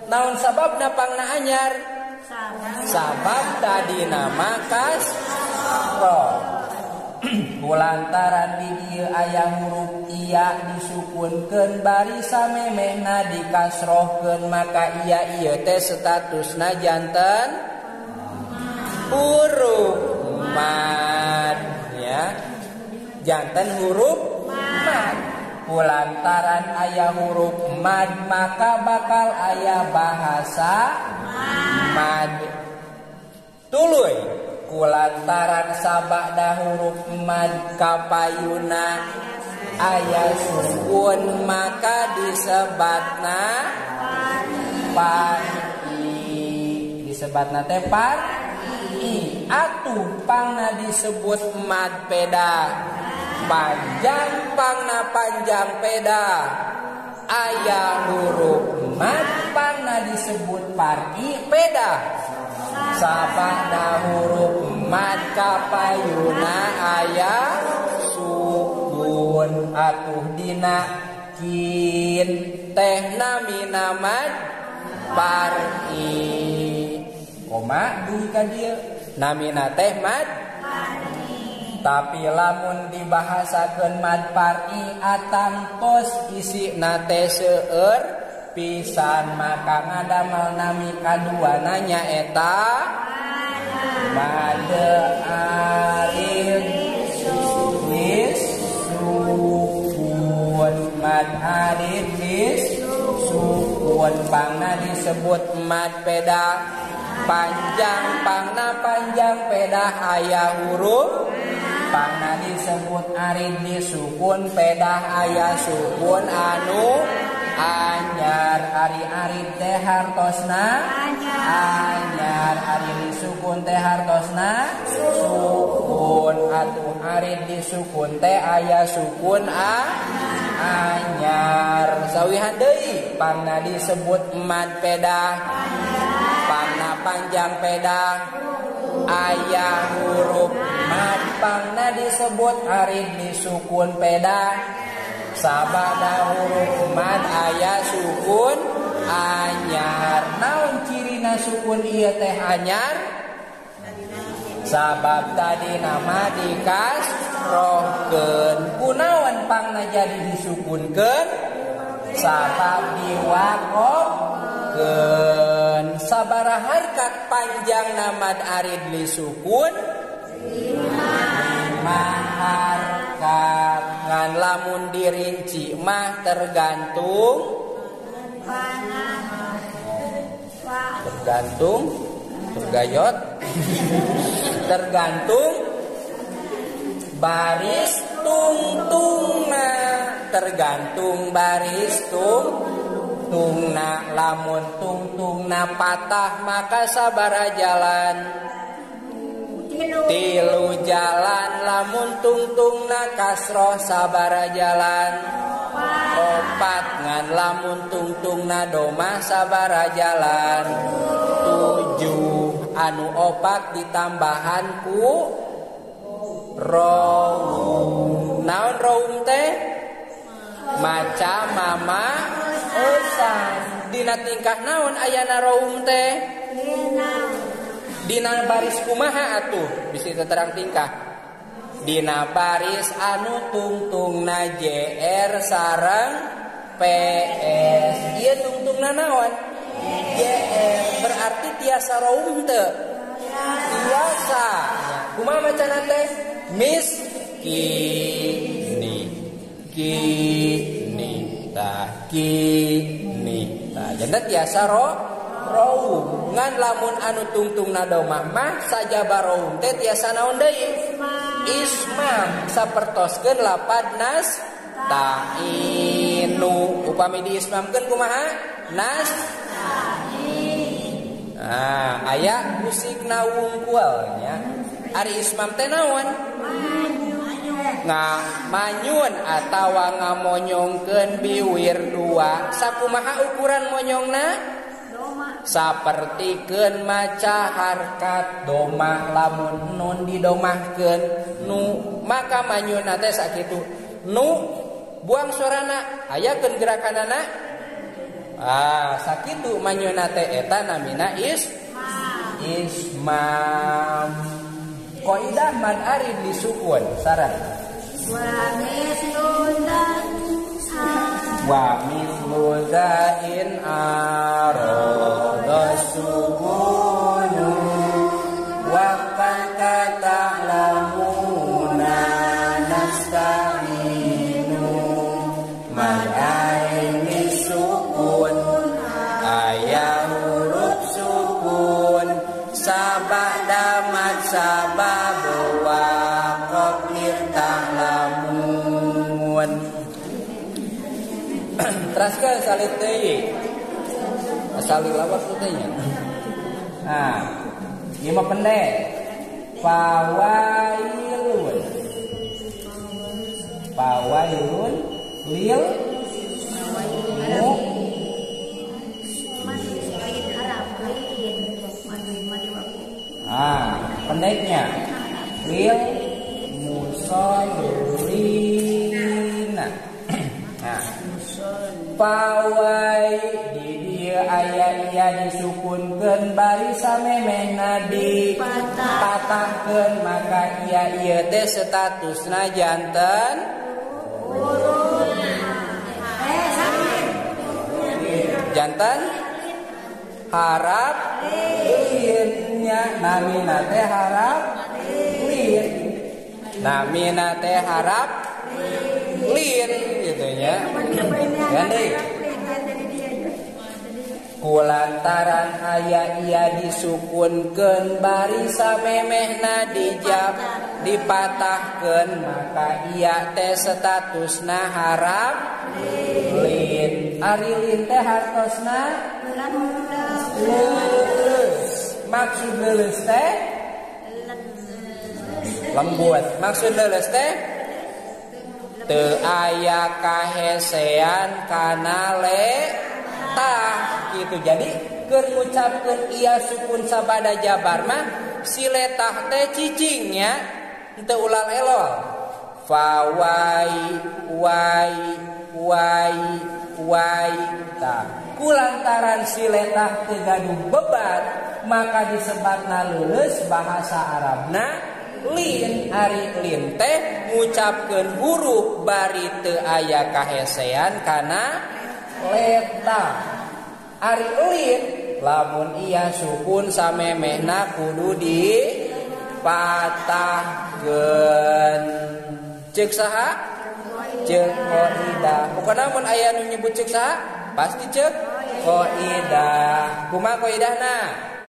naon sababna pangna anyar? Sabab tadi nama kasroh. Kulantaran di dieu aya huruf iya disukunkeun bari samemehna dikasrohkeun maka iya ieu teh statusna janten huruf mad ya. Janten huruf mad. Kulantaran aya huruf mad maka bakal aya bahasa mad. Tuluy kulantaran sabada huruf mad kapayuna aya sukun maka disebatna par'i. Disebatna teh par'i. Atuh pangna disebut mad peda. Panjang pangna panjang peda. Aya huruf mad pangna disebut par'i peda. Sabada huruf mad kapayuna aya sukun atuh dina kin teh namina mad par'i. Koma dugi ka dieu namina teh mad par'i. Tapi lamun dibahasakeun mad par'i atangtos isina teh seueur pisan maka ngadamel nami kadua nyaeta mad arid disukun. Mad arid disukun pangna disebut mad peda. Panjang pangna panjang peda aya huruf pangna disebut arid disukun peda aya sukun anu anyar. Ari arid teh hartosna anyar. Ari disukun teh hartosna sukun. Atuh arid disukun teh aya sukun anyar. Sawihan deui pangna disebut mad peda. Pangna panjang peda aya huruf mad pangna disebut arid disukun peda. Sabada huruf mad aya sukun anyar. Naon cirina sukun ieu teh anyar? Sabab tadi nama dikasrohkeun. Kunaon pangna jadi disukunkeun? Sabab diwaqofkeun. Sabaraha harkat panjang mad arid disukun? 5 harkat. Ngan lamun dirinci mah tergantung tergayot tergantung baris tungtungna. Tergantung baris tungtungna. Lamun tungtungna patah maka sabaraha jalan? 3 jalan. Lamun tungtungna kasroh sabaraha jalan? 4. Ngan lamun tungtungna domah sabaraha jalan? 7. Anu 4 ditambahan ku roum. Naon roum teh? Maca mama esan. Dina tingkah naon ayana roum teh? Dina baris kumaha atuh? Bisi terang tingkah. Dina baris anu tungtungna JR sareng PS. Ieu tungtungna naon? JR. Berarti tiasa roum teu? Tiasa. Kumaha macana teh? Miskini. Kini. Tah kini. Tah janda tiasa roum. Ngan lamun anu tungtungna domah mah sajaba roum teh tiasa naon deui? Ismam. Sapertoskeun lapad nas ta'inu. Upami diismamkeun kumaha? Nas ta'in. Aya musikna wungkul nya. Ari ismam teh naon? Manyun atawa ngamonyongkeun biwir 2. Sakumaha ukuran monyongna? Sapertikeun maca harkat domah. Lamun nun didomahkeun nu maka manyunna teh sakitu. Nu buang suarana, hayakeun gerakanana sakitu manyuna teh eta namina ismam. Qaidah mad arif disukun sareng. Wa mislu zain arada sukunu wa kata lamuna nasta'inu mad arif disukun aya huruf sukun sabada mad sabab wa qafir ta'lamun. Teraskan salib teh. Salib lawas teh nya. Nah, ieu mah pendek. Fawailun. Fawailun lil pendeknya lil musallina. Nah, pawai di dia aya iya disukunkeun bari samemehna dipatahkeun maka iya teh statusna janten harap linnya namina teh harap lin namina teh harap lin gitu nya. Gandeng. Kulantaran aya iya disukunkeun bari samemehna dijab dipatahkeun maka iya teh statusna harap lin. Ari lin teh hartosna leus. Maksud leus teh lembut. Maksud leus teh teu aya kahesean kana letah gitu. Jadi keur ngucapkeun ieu sukun sabada jabar mah si letah teh cicingnya teu ulal elol. Fa wai ta kulantaran si letah teu gaduh beban maka disebatna leuleus bahasa Arabna lin. Ari lin teh ngucapkeun huruf bari teu aya kahesean kana letah. Ari lin lamun iya sukun samemehna kudu dipatahkeun. Ceuk saha? Ceuk qaidah. Pokona mun aya nu nyebut ceuk saha? Pasti ceuk qaidah. Kumaha qaidahna?